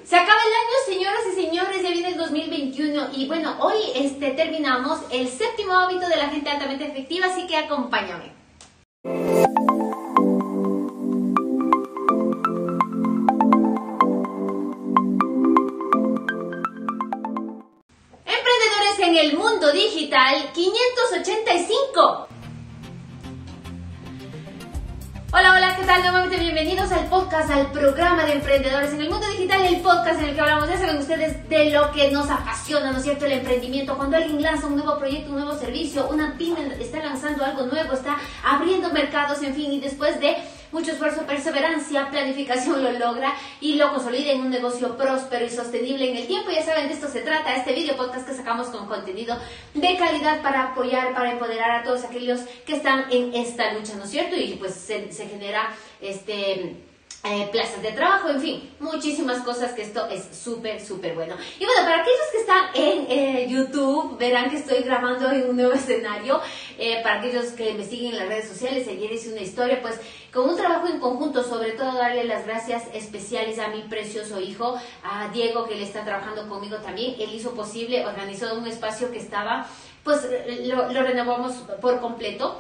Se acaba el año, señoras y señores, ya viene el 2021 y bueno, hoy terminamos el séptimo hábito de la gente altamente efectiva, así que acompáñame. Emprendedores en el mundo digital 585. Hola, hola, ¿qué tal? Nuevamente bienvenidos al podcast, al programa de Emprendedores en el Mundo Digital, el podcast en el que hablamos, ya saben ustedes, de lo que nos apasiona, ¿no es cierto? El emprendimiento, cuando alguien lanza un nuevo proyecto, un nuevo servicio, una pyme está lanzando algo nuevo, está abriendo mercados, en fin, y después de mucho esfuerzo, perseverancia, planificación lo logra y lo consolida en un negocio próspero y sostenible en el tiempo. Ya saben, de esto se trata este video podcast que sacamos con contenido de calidad para apoyar, para empoderar a todos aquellos que están en esta lucha, ¿no es cierto? Y pues se genera plazas de trabajo, en fin, muchísimas cosas, que esto es súper bueno. Y bueno, para aquellos que están en YouTube, verán que estoy grabando en un nuevo escenario. Para aquellos que me siguen en las redes sociales, ayer hice una historia, pues con un trabajo en conjunto, sobre todo darle las gracias especiales a mi precioso hijo, a Diego, que él está trabajando conmigo también. Él hizo posible, organizó un espacio que estaba, pues lo renovamos por completo.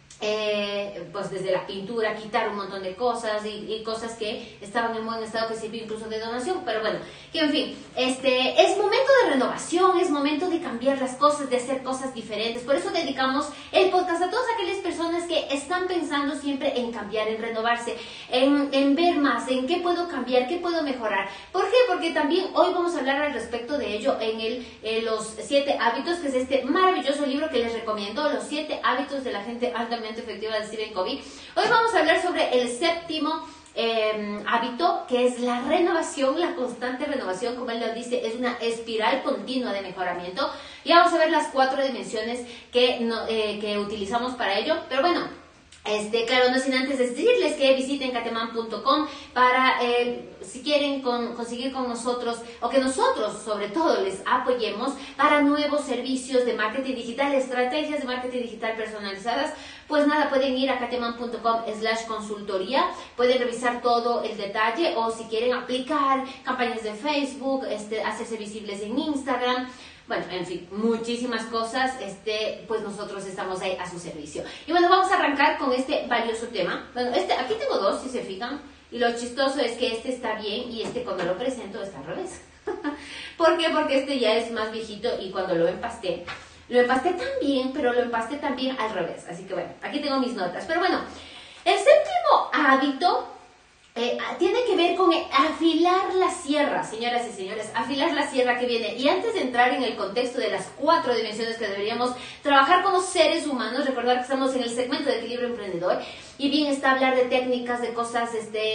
Pues desde la pintura, quitar un montón de cosas y cosas que estaban en buen estado, que sirvió incluso de donación, pero bueno, que en fin, es momento de renovación, es momento de cambiar las cosas, de hacer cosas diferentes. Por eso dedicamos el podcast a todas aquellas personas que están pensando siempre en cambiar, en renovarse, en ver más, en qué puedo cambiar, qué puedo mejorar. ¿Por qué? Porque también hoy vamos a hablar al respecto de ello en los 7 hábitos, que es este maravilloso libro que les recomiendo, Los 7 hábitos de la gente altamente efectiva de Stephen Covey. Hoy vamos a hablar sobre el séptimo hábito, que es la renovación, la constante renovación. Como él lo dice, es una espiral continua de mejoramiento. Y vamos a ver las 4 dimensiones que utilizamos para ello. Pero bueno, claro, no sin antes decirles que visiten cateman.com para, si quieren conseguir con nosotros, o que nosotros sobre todo les apoyemos para nuevos servicios de marketing digital, estrategias de marketing digital personalizadas. Pues nada, pueden ir a cateman.com/consultoría, pueden revisar todo el detalle, o si quieren aplicar campañas de Facebook, hacerse visibles en Instagram. Bueno, en fin, muchísimas cosas, pues nosotros estamos ahí a su servicio. Y bueno, vamos a arrancar con este valioso tema. Bueno, aquí tengo 2, si se fijan, y lo chistoso es que está bien y cuando lo presento está al revés. ¿Por qué? Porque ya es más viejito y cuando lo empasté también, pero lo empasté también al revés. Así que bueno, aquí tengo mis notas. Pero bueno, el séptimo hábito tiene que ver con afilar la sierra, señoras y señores, afilar la sierra que viene. Y antes de entrar en el contexto de las 4 dimensiones que deberíamos trabajar como seres humanos, recordar que estamos en el segmento de equilibrio emprendedor, y bien está hablar de técnicas, de cosas,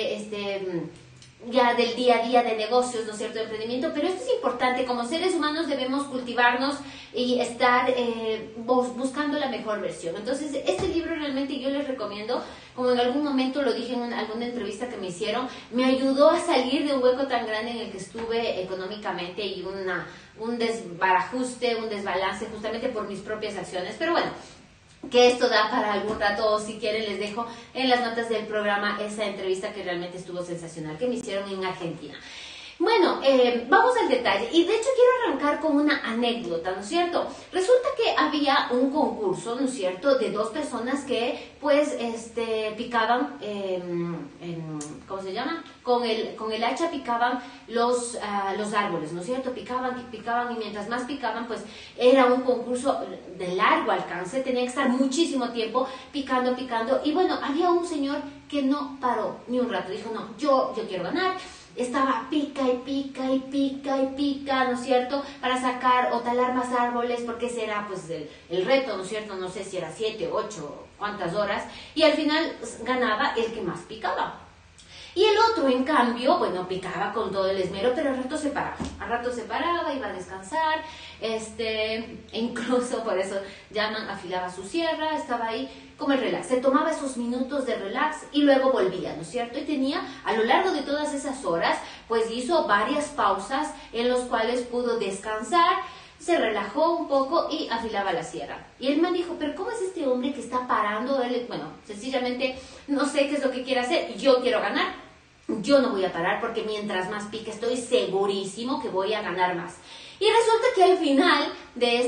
ya del día a día de negocios, ¿no es cierto?, de emprendimiento. Pero esto es importante, como seres humanos debemos cultivarnos y estar buscando la mejor versión. Entonces, este libro realmente yo les recomiendo, como en algún momento lo dije en alguna entrevista que me hicieron, me ayudó a salir de un hueco tan grande en el que estuve económicamente y un desbarajuste, un desbalance justamente por mis propias acciones. Pero bueno, que esto da para algún rato, o si quieren les dejo en las notas del programa esa entrevista que realmente estuvo sensacional, que me hicieron en Argentina. Bueno, vamos al detalle, y de hecho quiero arrancar con una anécdota, ¿no es cierto? Resulta que había un concurso, ¿no es cierto?, de 2 personas que pues picaban, ¿cómo se llama? Con el hacha picaban los árboles, ¿no es cierto? Picaban, y mientras más picaban, pues era un concurso de largo alcance, tenía que estar muchísimo tiempo picando, y bueno, había un señor que no paró ni un rato, dijo, no, yo quiero ganar. Estaba pica, ¿no es cierto?, para sacar o talar más árboles, porque ese era pues el reto, ¿no es cierto? No sé si era 7, 8, cuántas horas, y al final ganaba el que más picaba. Y el otro, en cambio, bueno, picaba con todo el esmero, pero al rato se paraba, iba a descansar, incluso por eso afilaba su sierra, estaba ahí como el relax, se tomaba esos minutos de relax y luego volvía, ¿no es cierto? Y tenía, a lo largo de todas esas horas, pues hizo varias pausas en los cuales pudo descansar, se relajó un poco y afilaba la sierra. Y él me dijo, pero ¿cómo es este hombre que está parando? Él, bueno, sencillamente no sé qué es lo que quiere hacer, yo quiero ganar. yo no voy a parar porque mientras más pique estoy segurísimo que voy a ganar más. Y resulta que al final de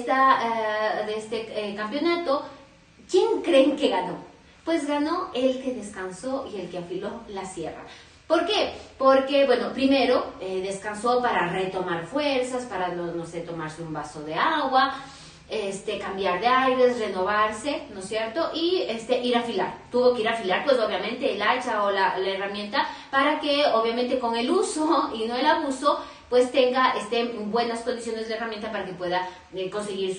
este campeonato, ¿quién creen que ganó? Pues ganó el que descansó y el que afiló la sierra. ¿Por qué? Porque, bueno, primero descansó para retomar fuerzas, para, no sé, tomarse un vaso de agua, cambiar de aires, renovarse, ¿no es cierto? Y ir a afilar. Tuvo que ir a afilar, pues obviamente el hacha o la herramienta, para que obviamente con el uso y no el abuso, pues esté en buenas condiciones la herramienta para que pueda conseguir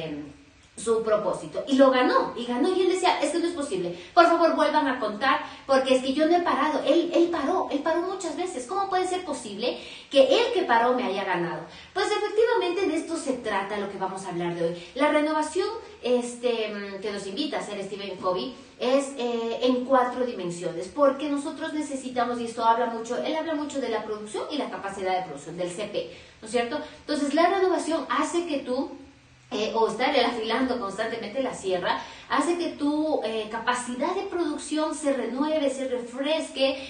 su propósito. Y lo ganó, y él decía, es que no es posible, por favor vuelvan a contar, porque es que yo no he parado, él paró muchas veces. ¿Cómo puede ser posible que él que paró me haya ganado? Pues efectivamente de esto se trata lo que vamos a hablar de hoy. La renovación que nos invita a hacer Stephen Covey es en 4 dimensiones, porque nosotros necesitamos, y esto él habla mucho de la producción y la capacidad de producción, del CP, ¿no es cierto? Entonces la renovación hace que tú o estar afilando constantemente la sierra, hace que tu capacidad de producción se renueve, se refresque,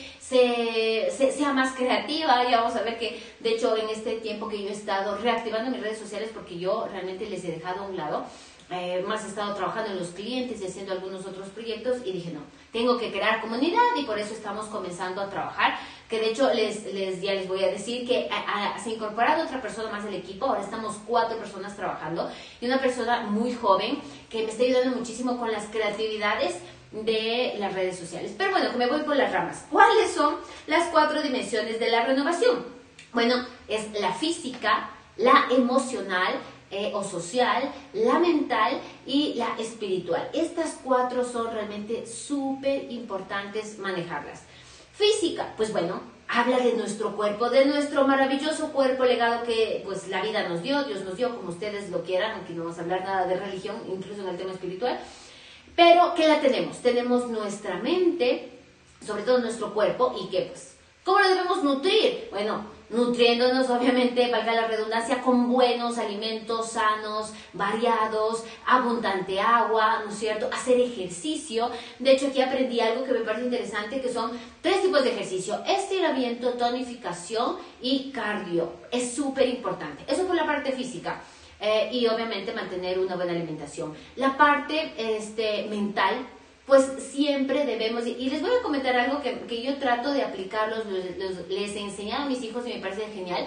sea más creativa. Y vamos a ver que, de hecho, en este tiempo que yo he estado reactivando mis redes sociales, porque yo realmente les he dejado a un lado, más he estado trabajando en los clientes y haciendo algunos otros proyectos, y dije, no, tengo que crear comunidad, y por eso estamos comenzando a trabajar, que de hecho ya les voy a decir que se ha incorporado otra persona más al equipo. Ahora estamos 4 personas trabajando, y una persona muy joven que me está ayudando muchísimo con las creatividades de las redes sociales. Pero bueno, que me voy por las ramas. ¿Cuáles son las 4 dimensiones de la renovación? Bueno, es la física, la emocional, o social, la mental y la espiritual. Estas 4 son realmente súper importantes manejarlas. Física, pues bueno, habla de nuestro cuerpo, de nuestro maravilloso cuerpo legado que pues la vida nos dio, Dios nos dio, como ustedes lo quieran, aunque no vamos a hablar nada de religión, incluso en el tema espiritual. Pero, ¿qué la tenemos? Tenemos nuestra mente, sobre todo nuestro cuerpo, y que pues, ¿cómo lo debemos nutrir? Bueno, nutriéndonos, obviamente, valga la redundancia, con buenos alimentos sanos, variados, abundante agua, ¿no es cierto? Hacer ejercicio. De hecho, aquí aprendí algo que me parece interesante, que son 3 tipos de ejercicio: estiramiento, tonificación y cardio. Es súper importante. Eso por la parte física. Y obviamente mantener una buena alimentación. La parte mental, pues siempre debemos, y les voy a comentar algo que yo trato de aplicarlos, les he enseñado a mis hijos y me parece genial,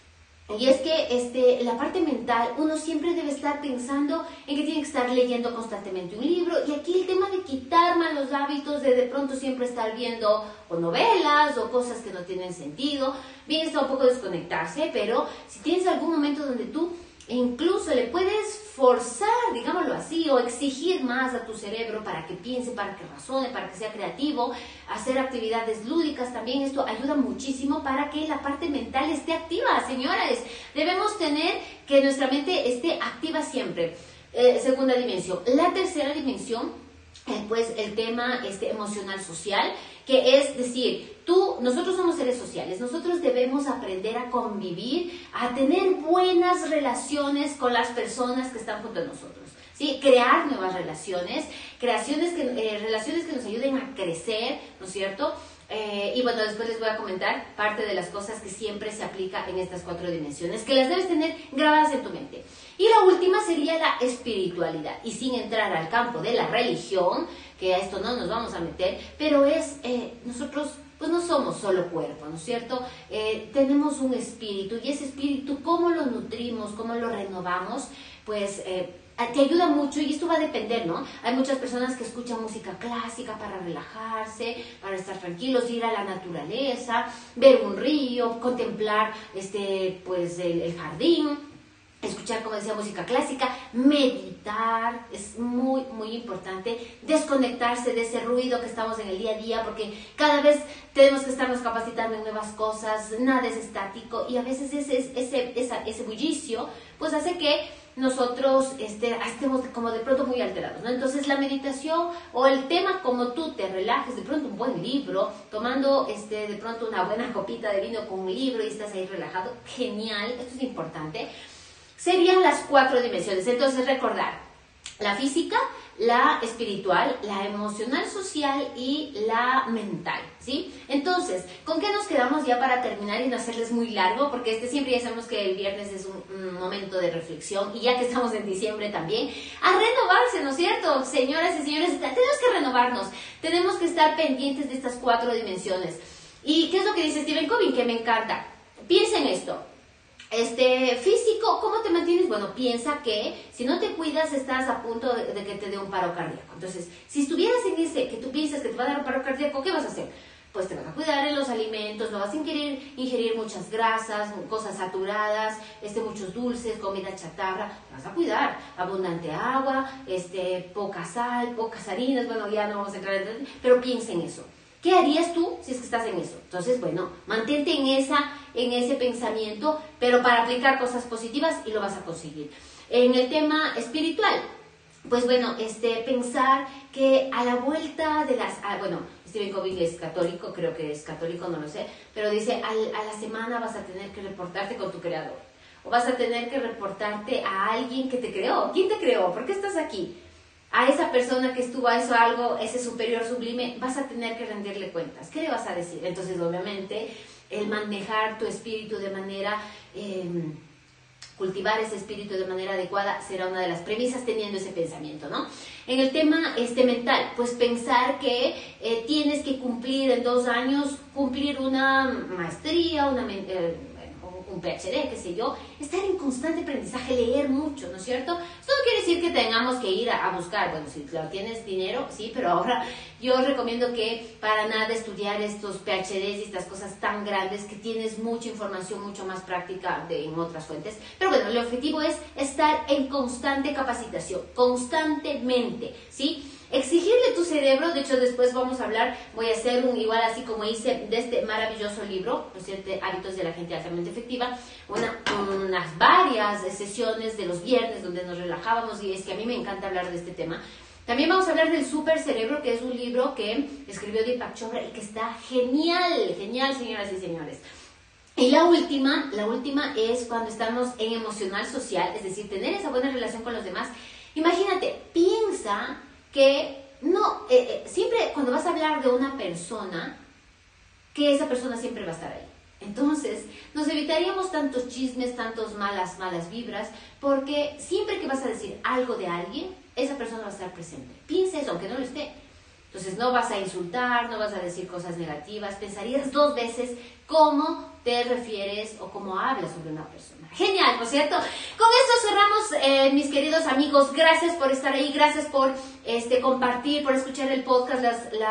y es que la parte mental, uno siempre debe estar pensando en que tiene que estar leyendo constantemente un libro, y aquí el tema de quitar malos hábitos, de pronto siempre estar viendo o novelas o cosas que no tienen sentido, bien está un poco desconectarse, pero si tienes algún momento donde tú incluso le puedes forzar, digámoslo así, o exigir más a tu cerebro para que piense, para que razone, para que sea creativo, hacer actividades lúdicas también, esto ayuda muchísimo para que la parte mental esté activa. Señores, debemos tener que nuestra mente esté activa siempre. Segunda dimensión. La tercera dimensión, pues el tema emocional social, que es decir, nosotros somos seres sociales, nosotros debemos aprender a convivir, a tener buenas relaciones con las personas que están junto a nosotros, ¿sí? Crear nuevas relaciones, relaciones que nos ayuden a crecer, ¿no es cierto? Y bueno, después les voy a comentar parte de las cosas que siempre se aplica en estas 4 dimensiones, que las debes tener grabadas en tu mente. Y la última sería la espiritualidad, y sin entrar al campo de la religión, que a esto no nos vamos a meter, pero nosotros pues no somos solo cuerpo, ¿no es cierto? Tenemos un espíritu, y ese espíritu, ¿cómo lo nutrimos, cómo lo renovamos? Pues te ayuda mucho, y esto va a depender, ¿no? Hay muchas personas que escuchan música clásica para relajarse, para estar tranquilos, ir a la naturaleza, ver un río, contemplar pues el jardín, escuchar, como decía, música clásica, meditar. Es muy, muy importante desconectarse de ese ruido que estamos en el día a día, porque cada vez tenemos que estarnos capacitando en nuevas cosas, nada es estático, y a veces ese bullicio pues hace que nosotros estemos como de pronto muy alterados, ¿no? Entonces la meditación o el tema, como tú te relajes, de pronto un buen libro, tomando de pronto una buena copita de vino con un libro y estás ahí relajado, genial, esto es importante. Serían las 4 dimensiones. Entonces recordar: la física, la espiritual, la emocional social y la mental, ¿sí? Entonces, ¿con qué nos quedamos ya para terminar y no hacerles muy largo? Porque siempre ya sabemos que el viernes es un momento de reflexión y ya que estamos en diciembre también, a renovarse, ¿no es cierto? Señoras y señores, tenemos que renovarnos, tenemos que estar pendientes de estas 4 dimensiones. ¿Y qué es lo que dice Stephen Covey? Que me encanta. Piensa en esto. Físico, ¿cómo te mantienes? Bueno, piensa que si no te cuidas estás a punto de que te dé un paro cardíaco. Entonces, si estuvieras en ese, que tú piensas que te va a dar un paro cardíaco, ¿qué vas a hacer? Pues te vas a cuidar en los alimentos, no vas a ingerir muchas grasas, cosas saturadas, muchos dulces, comida chatarra, te vas a cuidar, abundante agua, poca sal, pocas harinas, bueno, ya no vamos a entrar en, pero piensa en eso. ¿Qué harías tú si es que estás en eso? Entonces, bueno, mantente en ese pensamiento, pero para aplicar cosas positivas y lo vas a conseguir. En el tema espiritual, pues bueno, pensar que a la vuelta de bueno, Stephen Covey es católico, creo que es católico, no lo sé, pero dice, a la semana vas a tener que reportarte con tu creador, o vas a tener que reportarte a alguien que te creó. ¿Quién te creó? ¿Por qué estás aquí? A esa persona que estuvo, hizo algo, ese superior sublime, vas a tener que rendirle cuentas. ¿Qué le vas a decir? Entonces, obviamente, el manejar tu espíritu de manera, cultivar ese espíritu de manera adecuada será una de las premisas teniendo ese pensamiento, ¿no? En el tema mental, pues pensar que tienes que cumplir en 2 años, cumplir una maestría, un PhD, qué sé yo, estar en constante aprendizaje, leer mucho, ¿no es cierto? Esto no quiere decir que tengamos que ir a buscar, bueno, si tienes dinero, sí, pero ahora yo recomiendo que para nada estudiar estos PhDs y estas cosas tan grandes que tienes mucha información, mucho más práctica en otras fuentes, pero bueno, el objetivo es estar en constante capacitación, constantemente, ¿sí? Exigirle tu cerebro, de hecho después vamos a hablar, voy a hacer igual así como hice de este maravilloso libro, Los 7 hábitos de la gente altamente efectiva, unas varias sesiones de los viernes donde nos relajábamos y es que a mí me encanta hablar de este tema. También vamos a hablar del Super Cerebro, que es un libro que escribió Deepak Chopra y que está genial, genial, señoras y señores. Y la última es cuando estamos en emocional social, es decir, tener esa buena relación con los demás. Imagínate, piensa que no, siempre cuando vas a hablar de una persona, que esa persona siempre va a estar ahí. Entonces, nos evitaríamos tantos chismes, tantos malas vibras, porque siempre que vas a decir algo de alguien, esa persona va a estar presente. Piensa eso, aunque no lo esté. Entonces, no vas a insultar, no vas a decir cosas negativas, pensarías 2 veces cómo te refieres o cómo hablas sobre una persona. Genial, ¿no es cierto? Con esto cerramos, mis queridos amigos. Gracias por estar ahí, gracias por compartir, por escuchar el podcast.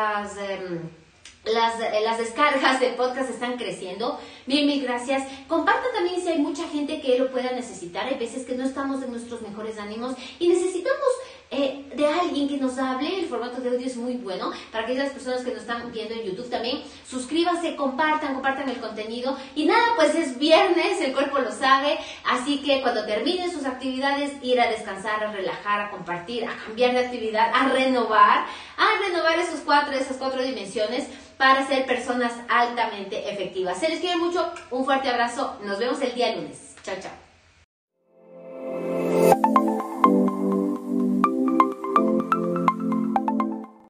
Las descargas del podcast están creciendo. Mil gracias. Compartan también si hay mucha gente que lo pueda necesitar. Hay veces que no estamos en nuestros mejores ánimos y necesitamos de alguien que nos hable. El formato de audio es muy bueno para aquellas personas que nos están viendo en YouTube también. Suscríbanse, compartan el contenido. Y nada, pues es viernes, el cuerpo lo sabe. Así que cuando terminen sus actividades, ir a descansar, a relajar, a compartir, a cambiar de actividad, a renovar esas 4 dimensiones para ser personas altamente efectivas. Se les quiere mucho, un fuerte abrazo. Nos vemos el día lunes. Chao, chao.